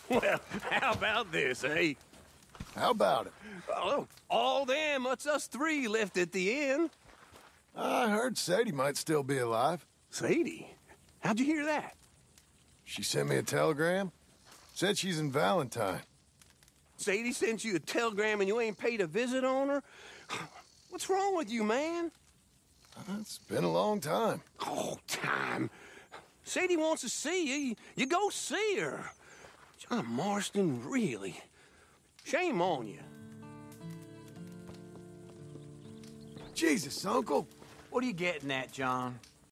Well, how about this, eh? How about it? Oh, all them, it's us three left at the inn. I heard Sadie might still be alive. Sadie? How'd you hear that? She sent me a telegram. Said she's in Valentine. Sadie sent you a telegram and you ain't paid a visit on her? What's wrong with you, man? It's been a long time. Oh, time. Sadie wants to see you. You go see her. John Marston, really. Shame on you. Jesus, Uncle. What are you getting at, John?